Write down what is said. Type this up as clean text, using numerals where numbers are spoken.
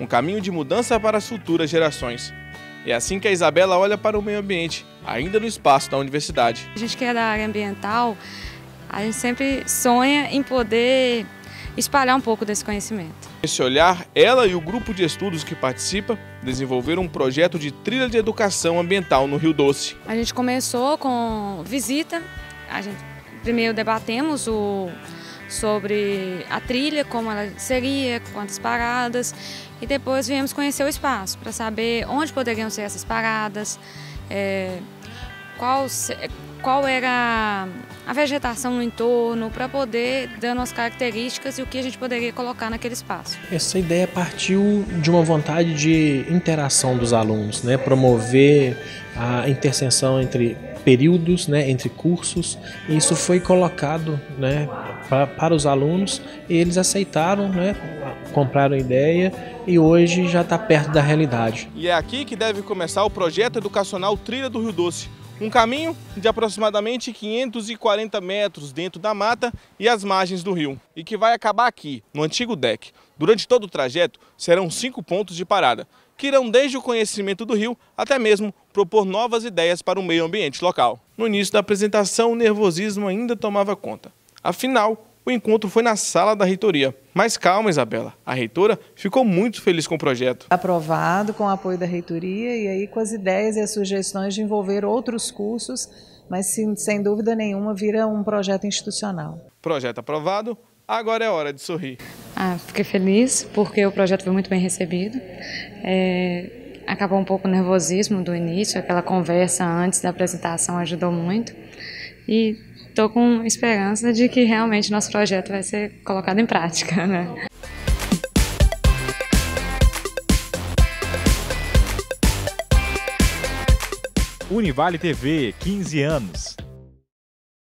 um caminho de mudança para as futuras gerações. É assim que a Isabela olha para o meio ambiente, ainda no espaço da universidade. A gente que é da área ambiental, a gente sempre sonha em poder espalhar um pouco desse conhecimento. Nesse olhar, ela e o grupo de estudos que participa desenvolveram um projeto de trilha de educação ambiental no Rio Doce. A gente começou com visita, primeiro debatemos sobre a trilha, como ela seria, quantas paradas, e depois viemos conhecer o espaço para saber onde poderiam ser essas paradas, qual era a vegetação no entorno, para poder dar as características e o que a gente poderia colocar naquele espaço. Essa ideia partiu de uma vontade de interação dos alunos, né? Promover a interseção entre períodos, né? Entre cursos. E isso foi colocado, né? para os alunos e eles aceitaram, né? Compraram a ideia e hoje já está perto da realidade. E é aqui que deve começar o projeto educacional Trilha do Rio Doce. Um caminho de aproximadamente 540 metros dentro da mata e às margens do rio. E que vai acabar aqui, no antigo deck. Durante todo o trajeto, serão 5 pontos de parada, que irão desde o conhecimento do rio até mesmo propor novas ideias para o meio ambiente local. No início da apresentação, o nervosismo ainda tomava conta. Afinal, o encontro foi na sala da reitoria. Mas calma, Isabela, a reitora ficou muito feliz com o projeto. Aprovado com o apoio da reitoria e aí com as ideias e as sugestões de envolver outros cursos, mas sem dúvida nenhuma vira um projeto institucional. Projeto aprovado, agora é hora de sorrir. Fiquei feliz porque o projeto foi muito bem recebido. Acabou um pouco o nervosismo do início, aquela conversa antes da apresentação ajudou muito. E estou com esperança de que realmente nosso projeto vai ser colocado em prática, né? Univale TV, 15 anos.